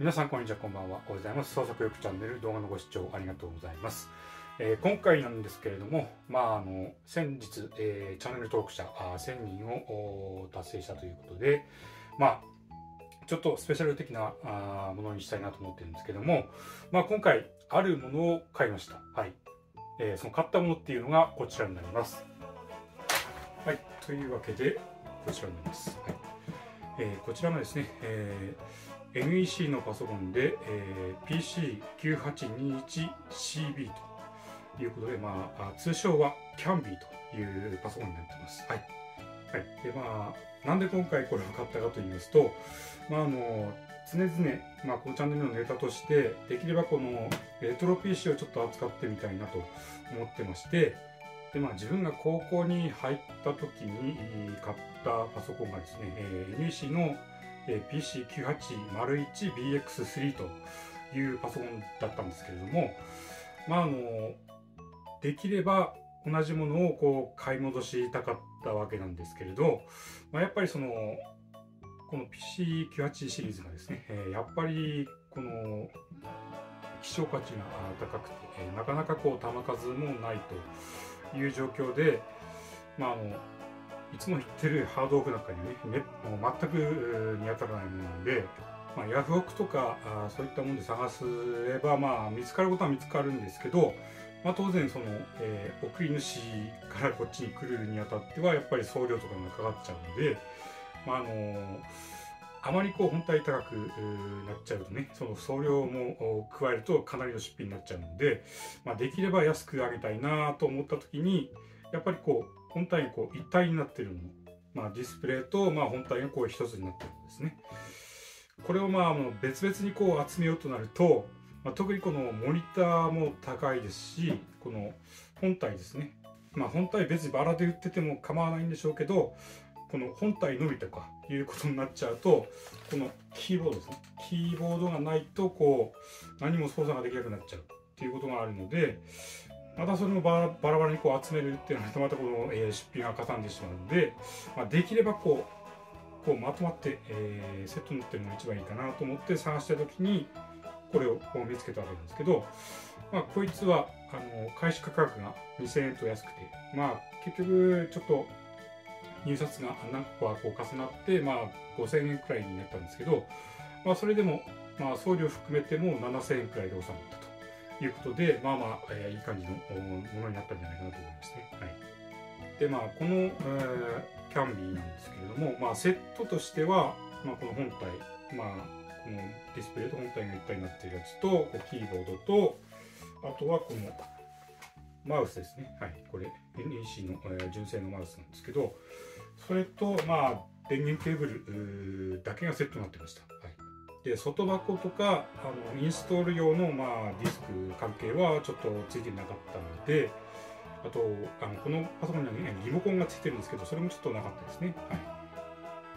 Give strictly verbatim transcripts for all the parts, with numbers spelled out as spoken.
皆さんこんにちは、こんばんは。おはようございます。創作力チャンネル動画のご視聴ありがとうございます。えー、今回なんですけれども、まあ、あの先日、えー、チャンネル登録者せんにんを達成したということで、まあ、ちょっとスペシャル的なあものにしたいなと思ってるんですけども、まあ、今回あるものを買いました。はい。えー、その買ったものっていうのがこちらになります。はい。というわけで、こちらになります。はい。えー、こちらがですね、えーエヌイーシー のパソコンで、えー、ピーシーきゅうはちにいちシービー ということで、まあ、通称は キャンビー というパソコンになっています。はい。はい。で、まあ、なんで今回これを買ったかと言いますと、まあ、あの、常々、まあ、このチャンネルのネタとして、できればこのレトロ ピーシー をちょっと扱ってみたいなと思ってまして、で、まあ、自分が高校に入った時に買ったパソコンがですね、えー、エヌイーシー のピーシーきゅうはちまるいちビーエックススリー というパソコンだったんですけれども、まあ、あのできれば同じものをこう買い戻したかったわけなんですけれど、まあ、やっぱりそのこの ピーシーきゅうはち シリーズがですね、やっぱりこの希少価値が高くて、なかなかこう弾数もないという状況で、まああのいつも言ってるハードオフなんかにね、もう全く見当たらないものなので、まあ、ヤフオクとかあそういったもので探せば、まあ、見つかることは見つかるんですけど、まあ、当然その、えー、送り主からこっちに来るにあたってはやっぱり送料とかがかかっちゃうので、まああのー、あまりこう本体高くなっちゃうとね、その送料も加えるとかなりの出費になっちゃうので、まあ、できれば安くあげたいなと思った時に、やっぱりこう本体がこう一体になっているもの、まあ、ディスプレイとまあ本体がこう一つになっているんですね。これをまあ別々にこう集めようとなると、まあ、特にこのモニターも高いですし、この本体ですね、まあ、本体別にバラで売ってても構わないんでしょうけど、この本体のみとかいうことになっちゃうと、このキーボードですね、キーボードがないとこう何も操作ができなくなっちゃうっていうことがあるので、またそれもバラバラバラにこう集めるっていうのはまたこの、えー、出費がかさんでしまうので、まあ、できればこうこうまとまって、えー、セットになってるのが一番いいかなと思って探した時にこれをこう見つけたわけなんですけど、まあ、こいつはあの開始価格がにせんえんと安くて、まあ、結局ちょっと入札が何個かこう重なって、まあ、ごせんえんくらいになったんですけど、まあ、それでも、まあ、送料含めてもななせんえんくらいで収まったということで、まあまあ、えー、いい感じのものになったんじゃないかなと思いますね。はい。で、まあ、この、えー、キャンビーなんですけれども、まあ、セットとしては、まあ、この本体、まあ、このディスプレイと本体が一体になっているやつと、こうキーボードと、あとはこのマウスですね。はい。これ、エヌイーシー の、えー、純正のマウスなんですけど、それと、まあ、電源ケーブルだけがセットになってました。はい。で、外箱とかあのインストール用の、まあ、ディスク関係はちょっとついてなかったので、あとあのこのパソコンには、ね、リモコンがついてるんですけど、それもちょっとなかったですね。はい、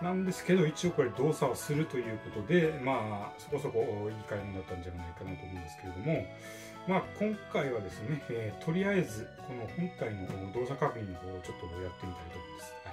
なんですけど、一応これ動作をするということで、まあ、そこそこいい買い物だったんじゃないかなと思うんですけれども、まあ、今回はですね、えー、とりあえずこの本体の動作確認をちょっとやってみたいと思います。はい、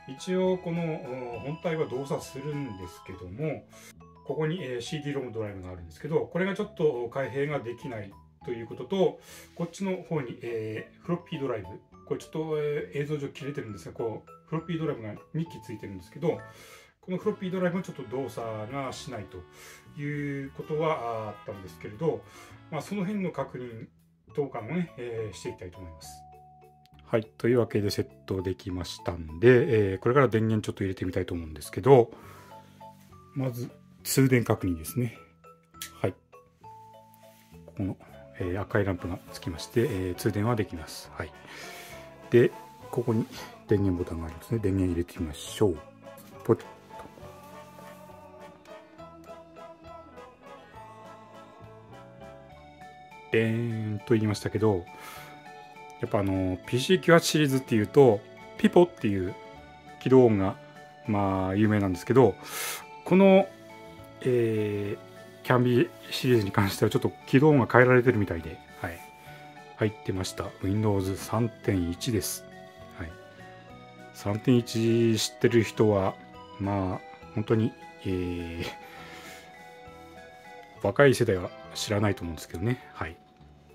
一応この本体は動作するんですけども、ここに シーディー ロムドライブがあるんですけど、これがちょっと開閉ができないということと、こっちの方に、えー、フロッピードライブ、これちょっと、えー、映像上切れてるんですが、こうフロッピードライブがにきついてるんですけど、このフロッピードライブもちょっと動作がしないということはあったんですけれど、まあ、その辺の確認等かもね、えー、していきたいと思います。はい、というわけでセットできましたんで、えー、これから電源ちょっと入れてみたいと思うんですけど、まず通電確認ですね。はい。この、えー、赤いランプがつきまして、えー、通電はできます。はい。で、ここに電源ボタンがありますね。電源入れてみましょう。ポチッと。でーんと言いましたけど、やっぱあの ピーシーきゅうはち シリーズっていうと、ピポっていう起動音がまあ有名なんですけど、このえー、キャンビーシリーズに関してはちょっと起動音が変えられてるみたいで、はい、入ってました。ウィンドウズさんてんいち です。はい、さんてんいち 知ってる人は、まあ、本当に、えー、 若い世代は知らないと思うんですけどね。はい。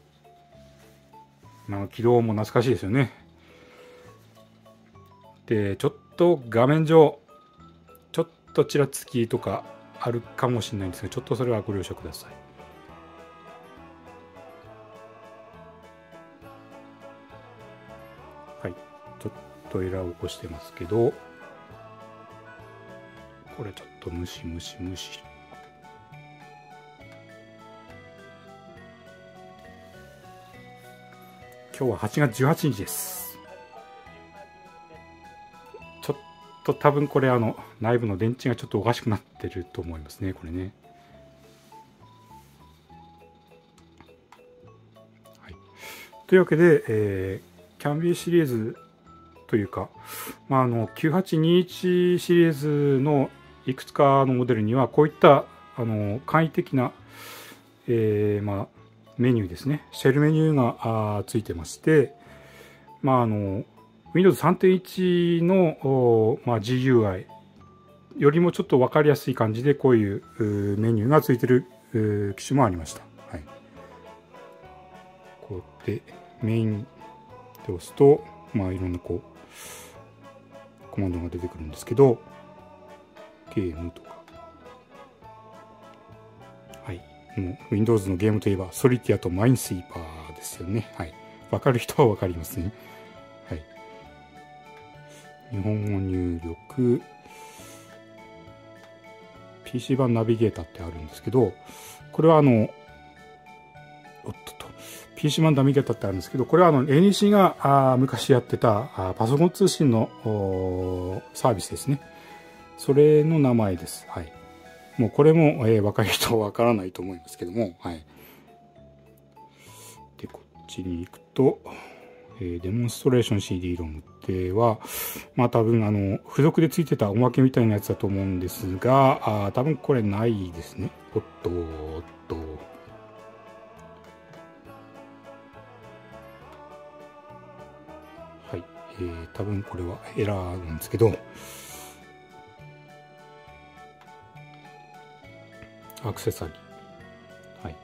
まあ、起動も懐かしいですよね。で、ちょっと画面上、ちょっとちらつきとかあるかもしれないんですが、ちょっとそれはご了承ください。はい。ちょっとエラーを起こしてますけど、これちょっとムシムシムシ。今日ははちがつじゅうはちにちです。ちょっと多分これあの内部の電池がちょっとおかしくなってると思いますね、これね。はい、というわけで、えー、キャンビーシリーズというか、まあ、あのきゅうはちにいちシリーズのいくつかのモデルにはこういったあの簡易的な、えーまあ、メニューですね、シェルメニューがあついてまして、まあ、あの ウィンドウズさんてんいち の、まあ、ジーユーアイ よりもちょっと分かりやすい感じでこういうメニューがついてる機種もありました。はい、こうやってメインで押すと、まあ、いろんなこうコマンドが出てくるんですけど、ゲームとか、はい、もう Windows のゲームといえばソリティアとマインスイーパーですよね。はい、分かる人は分かりますね。はい、日本語入力、ピーシー 版ナビゲーターってあるんですけど、これはあの、おっとと、ピーシー 版ナビゲーターってあるんですけど、これはあの エヌイーシー があ昔やってたあパソコン通信のサービスですね。それの名前です。はい。もうこれも、えー、若い人はわからないと思いますけども、はい。で、こっちに行くと、えー、デモンストレーション シーディー ロムでは、まあ多分あの、付属で付いてたおまけみたいなやつだと思うんですが、あ多分これないですね。おっと、おっと。はい。えー、多分これはエラーなんですけど、アクセサリー。はい。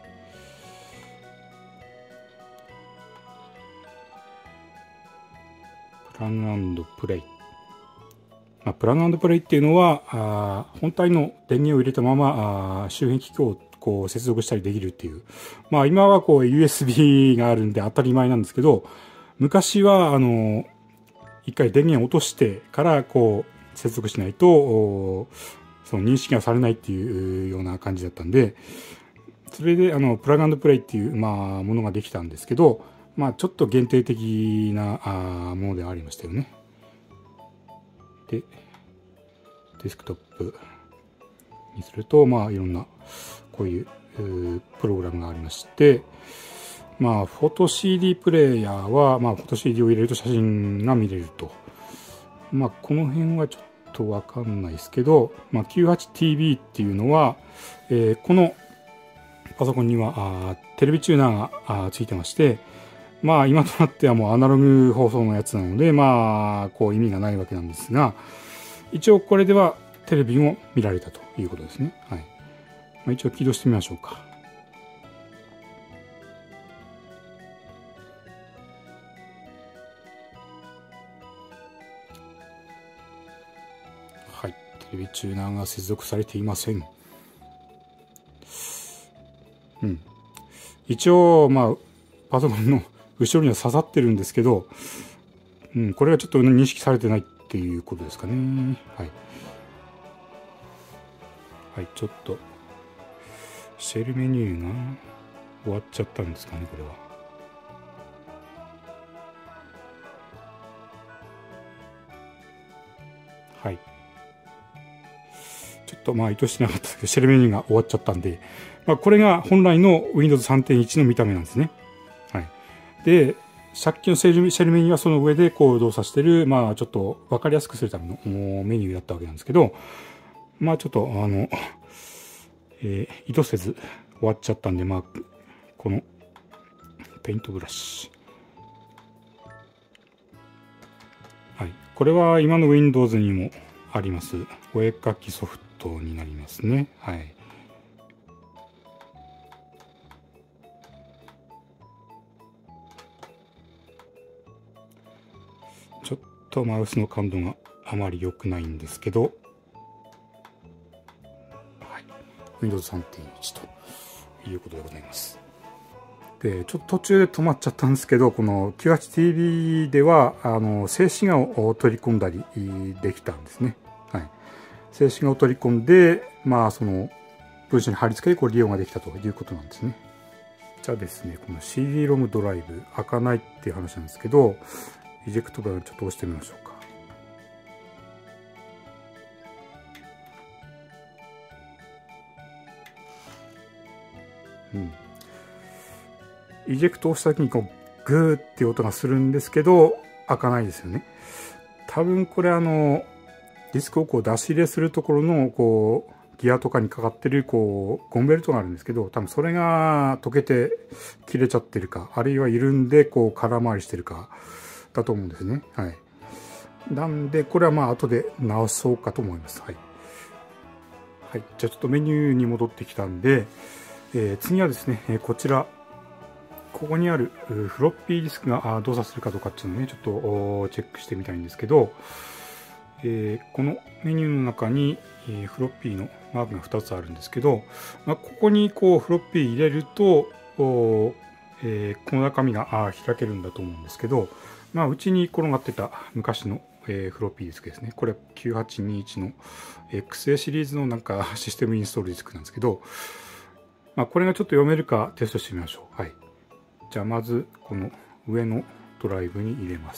プラグ&プレイ。まあ、プラグ&プレイっていうのは、あ本体の電源を入れたままあ周辺機器をこう接続したりできるっていう。まあ今はこう ユーエスビー があるんで当たり前なんですけど、昔はあの、一回電源を落としてからこう接続しないと、その認識がされないっていうような感じだったんで、それであのプラグ&プレイっていう、まあ、ものができたんですけど、まあ、ちょっと限定的なあものではありましたよね。で、デスクトップにすると、まあ、いろんなこういうプログラムがありまして、まあ、フォト シーディー プレイヤーは、まあ、フォト シーディー を入れると写真が見れると。まあ、この辺はちょっとわかんないですけど、まあ、キューはちティービー っていうのは、えー、このパソコンにはあテレビチューナーがあついてまして、まあ今となってはもうアナログ放送のやつなので、まあこう意味がないわけなんですが、一応これではテレビも見られたということですね。はい。まあ、一応起動してみましょうか。はい。テレビチューナーが接続されていません。うん。一応、まあ、パソコンの後ろには刺さってるんですけど、うん、これがちょっと認識されてないっていうことですかね。はい。はい、ちょっと、シェルメニューが終わっちゃったんですかね、これは。はい。ちょっとまあ意図してなかったですけど、シェルメニューが終わっちゃったんで、まあこれが本来の ウィンドウズさんてんいち の見た目なんですね。はい。で、さっきのシェルメニューはその上でこう動作してる、まあちょっとわかりやすくするためのメニューだったわけなんですけど、まあちょっとあの、えー、意図せず終わっちゃったんで、まあ、このペイントブラシ。はい。これは今の Windows にもあります。お絵描きソフトになりますね。はい。 とマウスの感度があまり良くないんですけど、はい、ウィンドウズさんてんいち ということでございます。で、ちょっと途中で止まっちゃったんですけど、この キューエイチティーブイ では、あの、静止画を取り込んだりできたんですね。はい。静止画を取り込んで、まあ、その、分子に貼り付けてこう利用ができたということなんですね。じゃあですね、この シーディーロム ドライブ開かないっていう話なんですけど、エジェクトバーちょっと押してみましょうか。うん。エジェクトを押した時にこうグーっていう音がするんですけど、開かないですよね。多分これあの、ディスクをこう出し入れするところのこう、ギアとかにかかってるこうゴムベルトがあるんですけど、多分それが溶けて切れちゃってるか、あるいは緩んでこう空回りしてるかだと思うんですね。はい。なんでこれはまあ後で直そうかと思います。はい。はい。じゃあちょっとメニューに戻ってきたんで、えー、次はですね、こちら、ここにあるフロッピーディスクが動作するかどうかっていうのをね、ちょっとチェックしてみたいんですけど、えー、このメニューの中に、えー、フロッピーのマークがふたつあるんですけど、まあ、ここにこうフロッピー入れると、えー、この中身が開けるんだと思うんですけど、まあ、うちに転がってた昔の、えー、フロッピーディスクですね。これきゅうはちにいちの エックスエー シリーズのなんかシステムインストールディスクなんですけど、まあ、これがちょっと読めるかテストしてみましょう。はい。じゃあまずこの上のドライブに入れます。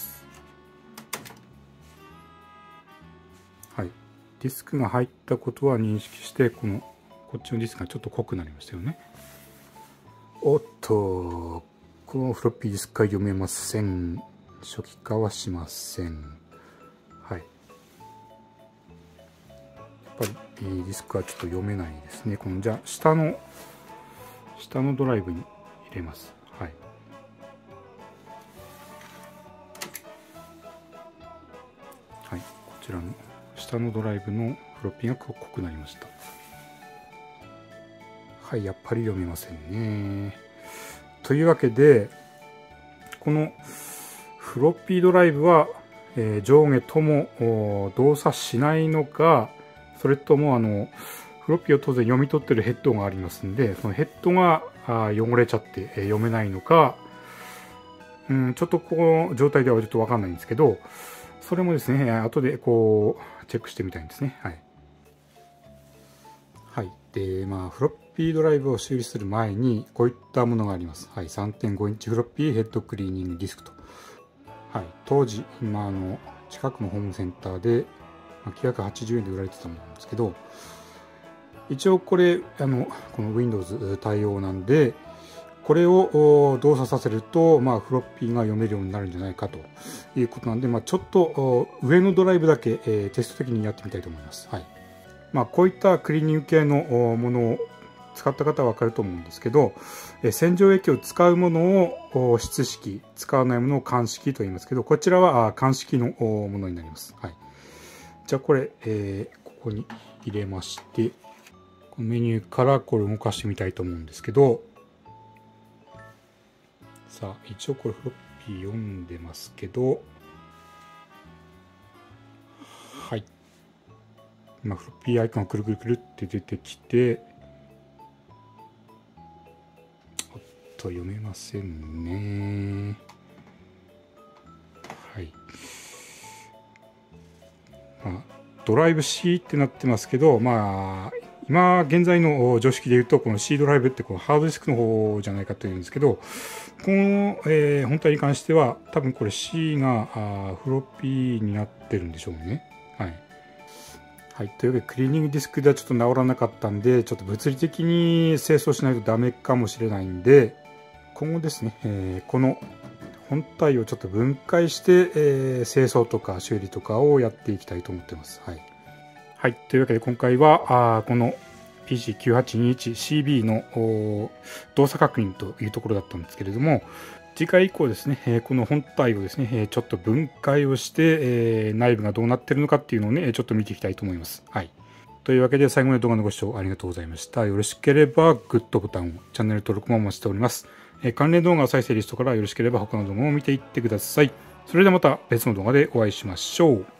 はい。ディスクが入ったことは認識して、このこっちのディスクがちょっと濃くなりましたよね。おっと、このフロッピーディスクは読めません。初期化はしません。はい。やっぱりディスクはちょっと読めないですね。このじゃあ下の下のドライブに入れます。はい。はい、こちらの下のドライブのフロッピーが濃くなりました。はい、やっぱり読めませんね。というわけで、このフロッピードライブは、えー、上下とも動作しないのか、それともあのフロッピーを当然読み取ってるヘッドがありますんで、そのヘッドがあ汚れちゃって、えー、読めないのか、うん、ちょっとこの状態ではちょっとわかんないんですけど、それもですね、後でこうチェックしてみたいんですね。はい。はい。で、まあ、フロッピードライブを修理する前に、こういったものがあります。はい。さんてんごインチフロッピーヘッドクリーニングディスクと。はい。当時、今、あの、近くのホームセンターで、まあ、きゅうひゃくはちじゅうえんで売られてたものなんですけど、一応これ、あの、この Windows 対応なんで、これを動作させると、まあ、フロッピーが読めるようになるんじゃないかということなんで、まあ、ちょっと上のドライブだけ、えー、テスト的にやってみたいと思います。はい。まあ、こういったクリーニング系のものを使った方は分かると思うんですけど、洗浄液を使うものを湿式、使わないものを乾式と言いますけど、こちらは乾式のものになります。はい。じゃあこれ、えー、ここに入れまして、このメニューからこれ動かしてみたいと思うんですけど、さあ、一応これフロッピー読んでますけど、はい。今、フロッピーアイコンがくるくるくるって出てきて、おっと、読めませんね。はい。まあ、ドライブ C ってなってますけど、まあ、今現在の常識で言うと、この C ドライブってこのハードディスクの方じゃないかというんですけど、この、えー、本体に関しては、多分これ C があフロッピーになってるんでしょうね。はい。はい。というわけで、クリーニングディスクではちょっと直らなかったんで、ちょっと物理的に清掃しないとダメかもしれないんで、今後ですね、えー、この本体をちょっと分解して、えー、清掃とか修理とかをやっていきたいと思ってます。はい。はい。というわけで今回は、あこの ピーシーきゅうはちにいちシービー の動作確認というところだったんですけれども、次回以降ですね、えー、この本体をですね、えー、ちょっと分解をして、えー、内部がどうなってるのかっていうのをね、ちょっと見ていきたいと思います。はい。というわけで最後まで動画のご視聴ありがとうございました。よろしければグッドボタンを、チャンネル登録もお待ちしております。えー、関連動画再生リストからよろしければ他の動画も見ていってください。 それではまた別の動画でお会いしましょう。